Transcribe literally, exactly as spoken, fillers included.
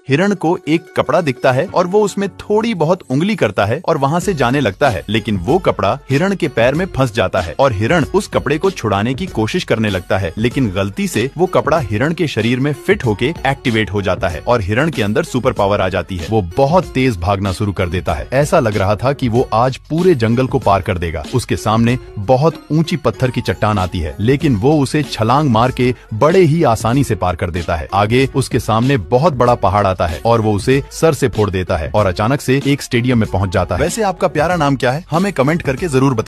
हिरण को एक कपड़ा दिखता है और वो उसमें थोड़ी बहुत उंगली करता है और वहाँ से जाने लगता है, लेकिन वो कपड़ा हिरण के पैर में फंस जाता है और हिरण उस कपड़े को छुड़ाने की कोशिश करने लगता है, लेकिन गलती से वो कपड़ा हिरण के शरीर में फिट होके एक्टिवेट हो जाता है और हिरण के अंदर सुपर पावर आ जाती है। वो बहुत तेज भागना शुरू कर देता है। ऐसा लग रहा था कि वो आज पूरे जंगल को पार कर देगा। उसके सामने बहुत ऊंची पत्थर की चट्टान आती है, लेकिन वो उसे छलांग मार के बड़े ही आसानी से पार कर देता है। आगे उसके सामने बहुत बड़ा पहाड़ आता है और वो उसे सर से फोड़ देता है और अचानक से एक स्टेडियम में पहुंच जाता है। वैसे आपका प्यारा नाम क्या है? हमें कमेंट करके जरूर बताइए।